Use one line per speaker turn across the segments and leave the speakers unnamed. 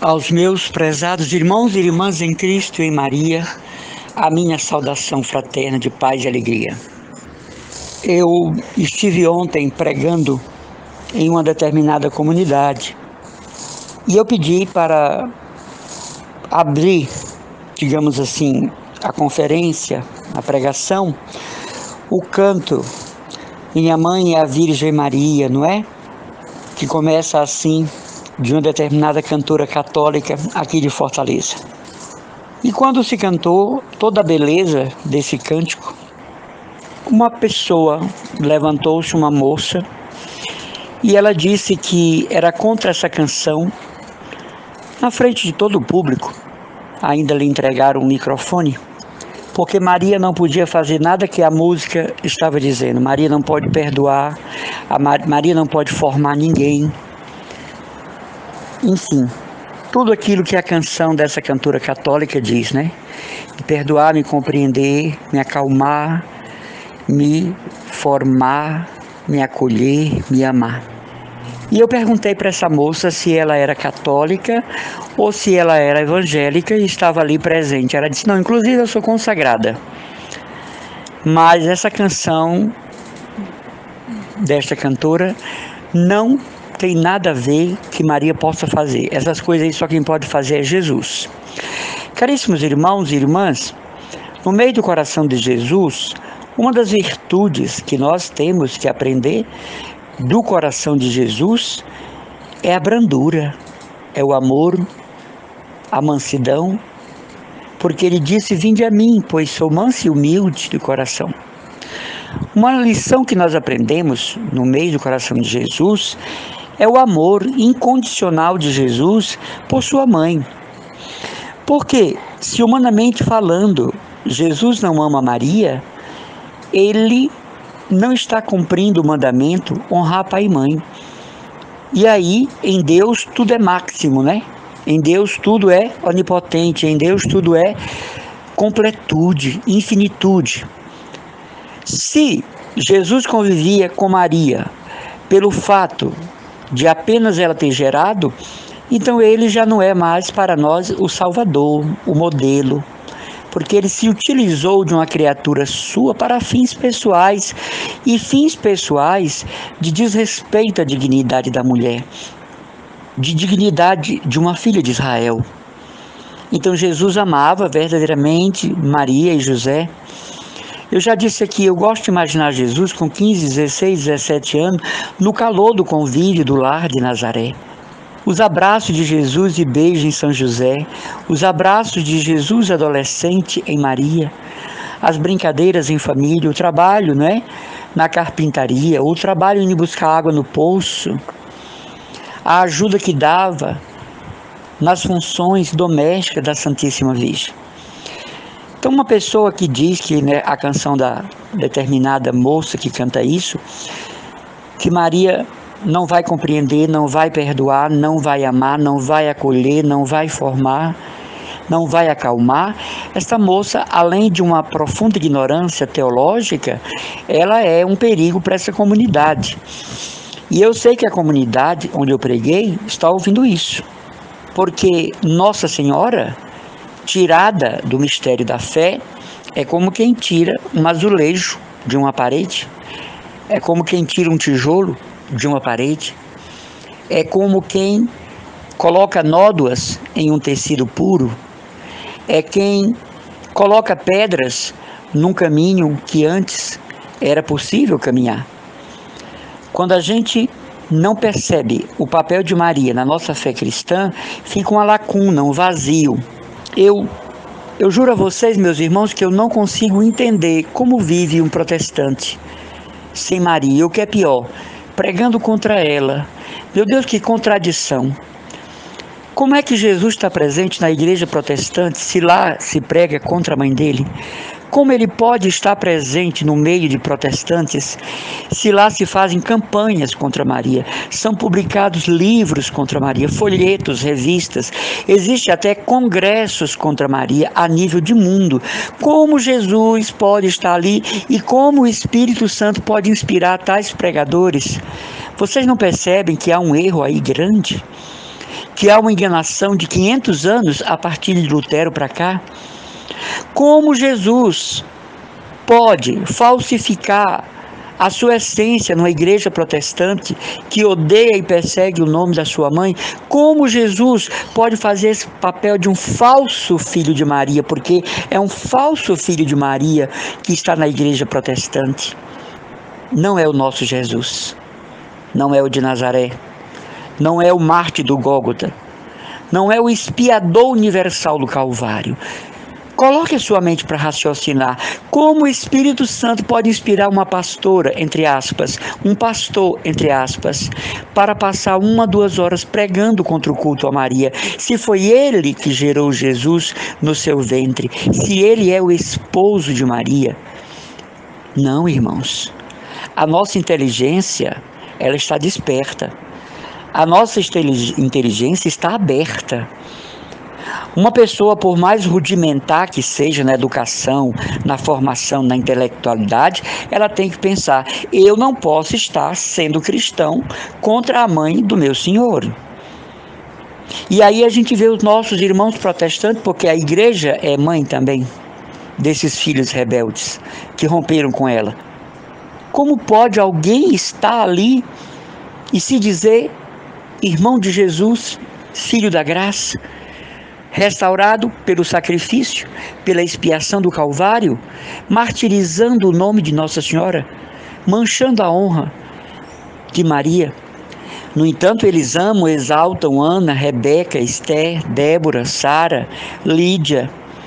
Aos meus prezados irmãos e irmãs em Cristo e em Maria, a minha saudação fraterna de paz e alegria. Eu estive ontem pregando em uma determinada comunidade e eu pedi para abrir, digamos assim, a conferência, a pregação, o canto Minha Mãe é a Virgem Maria, não é? Que começa assim, de uma determinada cantora católica aqui de Fortaleza. E quando se cantou toda a beleza desse cântico, uma pessoa levantou-se, uma moça, e ela disse que era contra essa canção. Na frente de todo o público, ainda lhe entregaram um microfone, porque Maria não podia fazer nada que a música estava dizendo. Maria não pode perdoar, Maria não pode formar ninguém. Enfim, tudo aquilo que a canção dessa cantora católica diz, né? Me perdoar, me compreender, me acalmar, me formar, me acolher, me amar. E eu perguntei para essa moça se ela era católica ou se ela era evangélica e estava ali presente. Ela disse, não, inclusive eu sou consagrada. Mas essa canção desta cantora não tem nada a ver que Maria possa fazer. Essas coisas aí só quem pode fazer é Jesus. Caríssimos irmãos e irmãs, no meio do coração de Jesus, uma das virtudes que nós temos que aprender do coração de Jesus é a brandura, é o amor, a mansidão, porque ele disse, vinde a mim, pois sou manso e humilde de coração. Uma lição que nós aprendemos no meio do coração de Jesus é o amor incondicional de Jesus por sua mãe. Porque, se humanamente falando, Jesus não ama Maria, ele não está cumprindo o mandamento honrar pai e mãe. E aí, em Deus, tudo é máximo, né? Em Deus, tudo é onipotente. Em Deus, tudo é completude, infinitude. Se Jesus convivia com Maria pelo fato de apenas ela ter gerado, então ele já não é mais para nós o Salvador, o modelo, porque ele se utilizou de uma criatura sua para fins pessoais, e fins pessoais de desrespeito à dignidade da mulher, de dignidade de uma filha de Israel. Então Jesus amava verdadeiramente Maria e José. Eu já disse aqui, eu gosto de imaginar Jesus com 15, 16, 17 anos, no calor do convívio do lar de Nazaré. Os abraços de Jesus e beijo em São José, os abraços de Jesus adolescente em Maria, as brincadeiras em família, o trabalho, né, na carpintaria, o trabalho em buscar água no poço, a ajuda que dava nas funções domésticas da Santíssima Virgem. Então, uma pessoa que diz que, né, a canção da determinada moça que canta isso, que Maria não vai compreender, não vai perdoar, não vai amar, não vai acolher, não vai formar, não vai acalmar, esta moça, além de uma profunda ignorância teológica, ela é um perigo para essa comunidade. E eu sei que a comunidade onde eu preguei está ouvindo isso, porque Nossa Senhora, tirada do mistério da fé, é como quem tira um azulejo de uma parede, é como quem tira um tijolo de uma parede, é como quem coloca nódoas em um tecido puro, é quem coloca pedras num caminho que antes era possível caminhar. Quando a gente não percebe o papel de Maria na nossa fé cristã, fica uma lacuna, um vazio. Eu juro a vocês, meus irmãos, que eu não consigo entender como vive um protestante sem Maria, o que é pior, pregando contra ela. Meu Deus, que contradição! Como é que Jesus está presente na igreja protestante se lá se prega contra a mãe dele? Como ele pode estar presente no meio de protestantes se lá se fazem campanhas contra Maria? São publicados livros contra Maria, folhetos, revistas. Existem até congressos contra Maria a nível de mundo. Como Jesus pode estar ali e como o Espírito Santo pode inspirar tais pregadores? Vocês não percebem que há um erro aí grande? que há uma enganação de 500 anos a partir de Lutero para cá? Como Jesus pode falsificar a sua essência numa igreja protestante que odeia e persegue o nome da sua mãe? Como Jesus pode fazer esse papel de um falso filho de Maria? Porque é um falso filho de Maria que está na igreja protestante. Não é o nosso Jesus, não é o de Nazaré, não é o Marte do Gólgota, não é o expiador universal do Calvário. Coloque a sua mente para raciocinar. Como o Espírito Santo pode inspirar uma pastora, entre aspas, um pastor, entre aspas, para passar 1 a 2 horas pregando contra o culto a Maria, se foi ele que gerou Jesus no seu ventre, se ele é o esposo de Maria? Não, irmãos. A nossa inteligência, ela está desperta. A nossa inteligência está aberta. Uma pessoa, por mais rudimentar que seja na educação, na formação, na intelectualidade, ela tem que pensar: eu não posso estar sendo cristão contra a mãe do meu Senhor. E aí a gente vê os nossos irmãos protestantes, porque a igreja é mãe também desses filhos rebeldes que romperam com ela. Como pode alguém estar ali e se dizer irmão de Jesus, filho da graça, restaurado pelo sacrifício, pela expiação do Calvário, martirizando o nome de Nossa Senhora, manchando a honra de Maria? No entanto, eles amam, exaltam Ana, Rebeca, Esther, Débora, Sara, Lídia.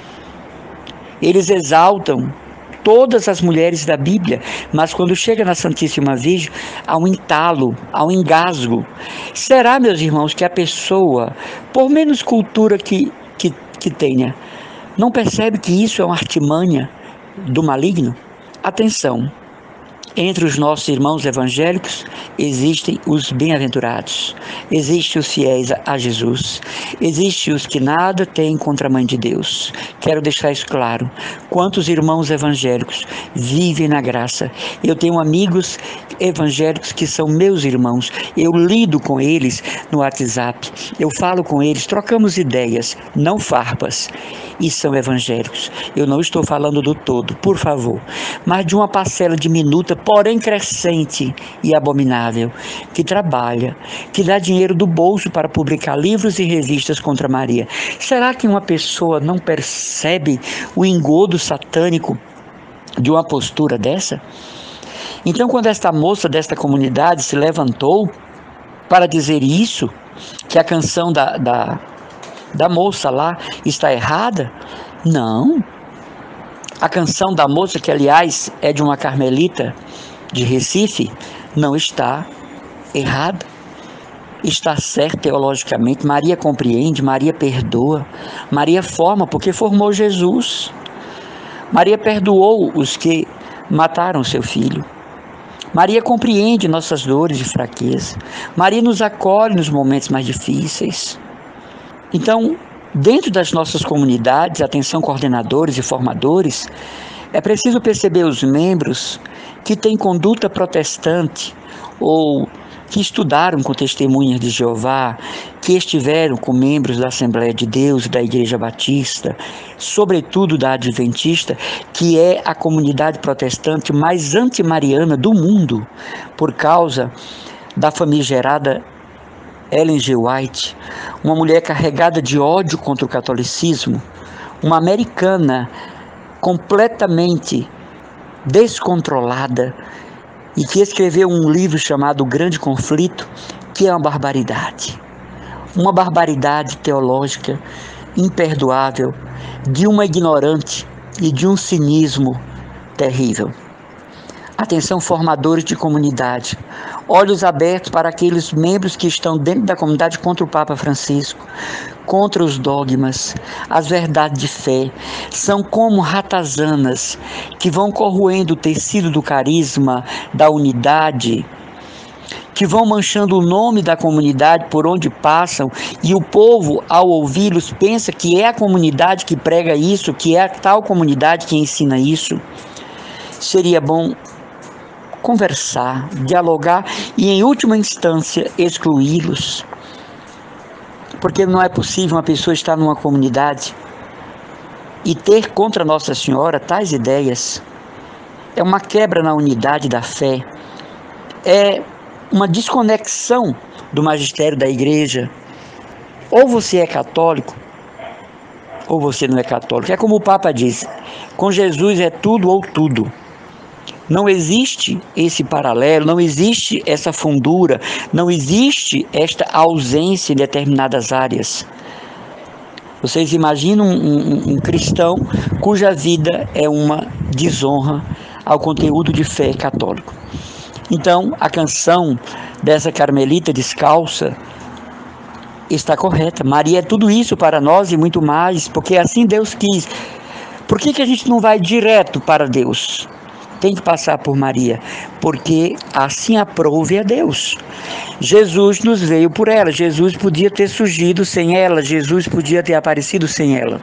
Eles exaltam todas as mulheres da Bíblia, mas quando chega na Santíssima Virgem, há um entalo, há um engasgo. Será, meus irmãos, que a pessoa, por menos cultura que tenha, não percebe que isso é uma artimanha do maligno? Atenção! Entre os nossos irmãos evangélicos existem os bem-aventurados, existem os fiéis a Jesus, existem os que nada têm contra a Mãe de Deus. Quero deixar isso claro. Quantos irmãos evangélicos vivem na graça? Eu tenho amigos evangélicos que são meus irmãos, eu lido com eles no WhatsApp, eu falo com eles, trocamos ideias, não farpas, e são evangélicos. Eu não estou falando do todo, por favor, mas de uma parcela diminuta, porém crescente e abominável, que trabalha, que dá dinheiro do bolso para publicar livros e revistas contra Maria. Será que uma pessoa não percebe o engodo satânico de uma postura dessa? Então, quando esta moça desta comunidade se levantou para dizer isso, que a canção da moça lá está errada, não. A canção da moça, que aliás é de uma carmelita de Recife, não está errada. Está certa teologicamente. Maria compreende, Maria perdoa, Maria forma, porque formou Jesus. Maria perdoou os que mataram seu filho. Maria compreende nossas dores e fraquezas. Maria nos acolhe nos momentos mais difíceis. Então, dentro das nossas comunidades, atenção coordenadores e formadores, é preciso perceber os membros que têm conduta protestante ou que estudaram com testemunhas de Jeová, que estiveram com membros da Assembleia de Deus, da Igreja Batista, sobretudo da Adventista, que é a comunidade protestante mais antimariana do mundo, por causa da famigerada Ellen G. White, uma mulher carregada de ódio contra o catolicismo, uma americana completamente descontrolada e que escreveu um livro chamado O Grande Conflito, que é uma barbaridade teológica imperdoável, de uma ignorante e de um cinismo terrível. Atenção, formadores de comunidade, olhos abertos para aqueles membros que estão dentro da comunidade contra o Papa Francisco, contra os dogmas, as verdades de fé. São como ratazanas que vão corroendo o tecido do carisma, da unidade, que vão manchando o nome da comunidade por onde passam, e o povo, ao ouvi-los, pensa que é a comunidade que prega isso, que é a tal comunidade que ensina isso. Seria bom conversar, dialogar e, em última instância, excluí-los. porque não é possível uma pessoa estar numa comunidade e ter contra Nossa Senhora tais ideias. É uma quebra na unidade da fé, é uma desconexão do magistério da igreja. Ou você é católico, ou você não é católico. É como o Papa diz, com Jesus é tudo ou tudo. Não existe esse paralelo, não existe essa fundura, não existe esta ausência em determinadas áreas. Vocês imaginam um cristão cuja vida é uma desonra ao conteúdo de fé católico. Então, a canção dessa carmelita descalça está correta. Maria é tudo isso para nós e muito mais, porque assim Deus quis. Por que a gente não vai direto para Deus? Tem que passar por Maria, porque assim aprouve a Deus. Jesus nos veio por ela, Jesus podia ter surgido sem ela, Jesus podia ter aparecido sem ela.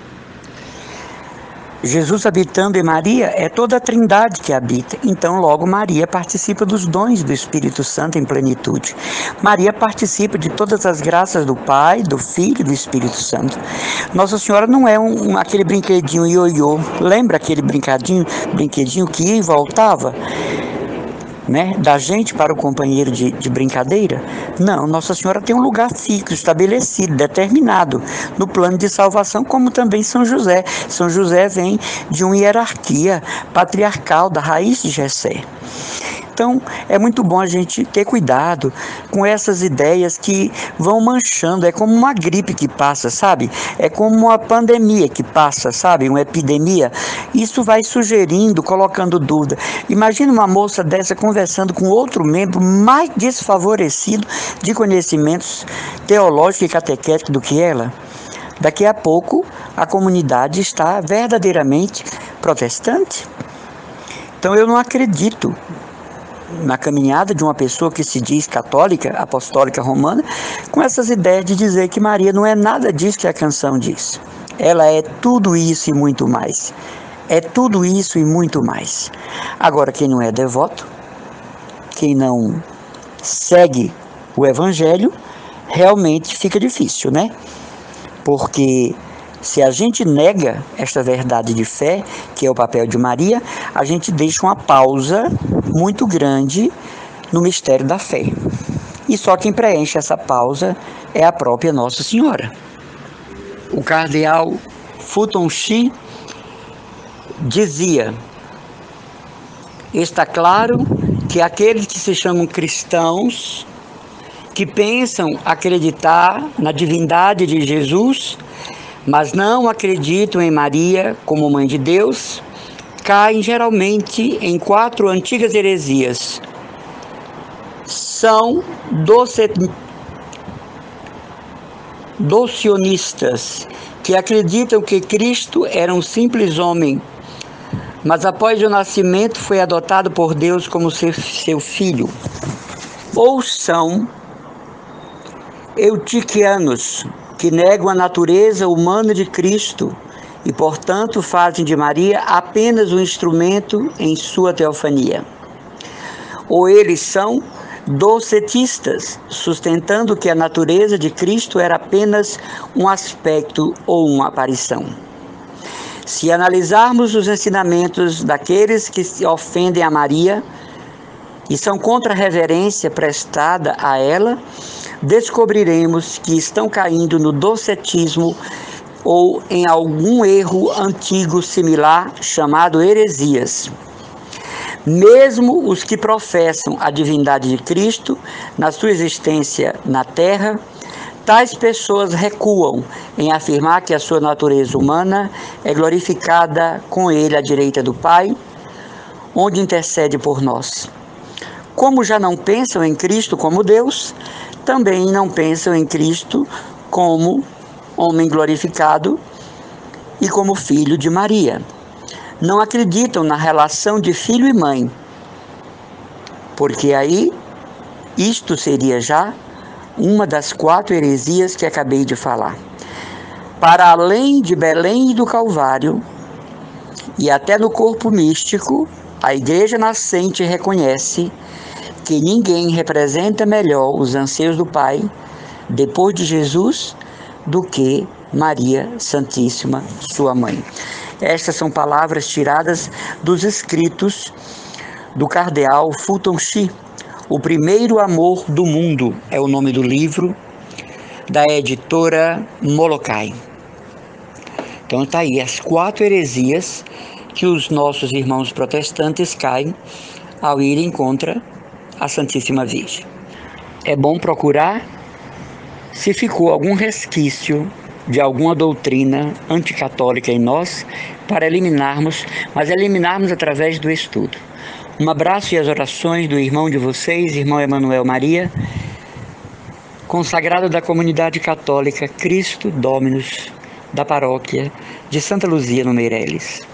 Jesus habitando em Maria é toda a trindade que habita, então logo Maria participa dos dons do Espírito Santo em plenitude. Maria participa de todas as graças do Pai, do Filho e do Espírito Santo. Nossa Senhora não é aquele brinquedinho ioiô, lembra aquele brinquedinho que ia e voltava? Né, da gente para o companheiro de brincadeira? Não, Nossa Senhora tem um lugar fixo, estabelecido, determinado no plano de salvação, como também São José. São José vem de uma hierarquia patriarcal da raiz de Jessé. Então, é muito bom a gente ter cuidado com essas ideias que vão manchando. É como uma gripe que passa, sabe? É como uma pandemia que passa, sabe? Uma epidemia. Isso vai sugerindo, colocando dúvida. Imagina uma moça dessa conversando com outro membro mais desfavorecido de conhecimentos teológicos e catequéticos do que ela. Daqui a pouco, a comunidade está verdadeiramente protestante. Então, eu não acredito na caminhada de uma pessoa que se diz católica, apostólica romana, com essas ideias de dizer que Maria não é nada disso que a canção diz. Ela é tudo isso e muito mais. É tudo isso e muito mais. Agora, quem não é devoto, quem não segue o Evangelho, realmente fica difícil, né? Porque se a gente nega esta verdade de fé, que é o papel de Maria, a gente deixa uma pausa muito grande no mistério da fé. E só quem preenche essa pausa é a própria Nossa Senhora. O cardeal Fulton Sheen dizia: está claro que aqueles que se chamam cristãos, que pensam acreditar na divindade de Jesus, mas não acreditam em Maria como Mãe de Deus, caem geralmente em 4 antigas heresias. São docionistas, que acreditam que Cristo era um simples homem, mas após o nascimento foi adotado por Deus como seu filho. Ou são eutiquianos, que negam a natureza humana de Cristo e, portanto, fazem de Maria apenas um instrumento em sua teofania. Ou eles são docetistas, sustentando que a natureza de Cristo era apenas um aspecto ou uma aparição. Se analisarmos os ensinamentos daqueles que se ofendem a Maria e são contra a reverência prestada a ela, descobriremos que estão caindo no docetismo ou em algum erro antigo similar chamado heresias. Mesmo os que professam a divindade de Cristo na sua existência na terra, tais pessoas recuam em afirmar que a sua natureza humana é glorificada com ele à direita do Pai, onde intercede por nós. Como já não pensam em Cristo como Deus, também não pensam em Cristo como homem glorificado e como filho de Maria. Não acreditam na relação de filho e mãe, porque aí isto seria já uma das 4 heresias que acabei de falar. Para além de Belém e do Calvário, e até no corpo místico, a Igreja nascente reconhece que ninguém representa melhor os anseios do Pai depois de Jesus, do que Maria Santíssima, sua mãe. Estas são palavras tiradas dos escritos do cardeal Fulton Sheen, O Primeiro Amor do Mundo, é o nome do livro, da editora Molokai. Então está aí as 4 heresias que os nossos irmãos protestantes caem ao irem contra a Santíssima Virgem. É bom procurar se ficou algum resquício de alguma doutrina anticatólica em nós, para eliminarmos, mas eliminarmos através do estudo. Um abraço e as orações do irmão de vocês, irmão Emanuel Maria, consagrado da comunidade católica Cristo Dominus, da paróquia de Santa Luzia, no Meireles.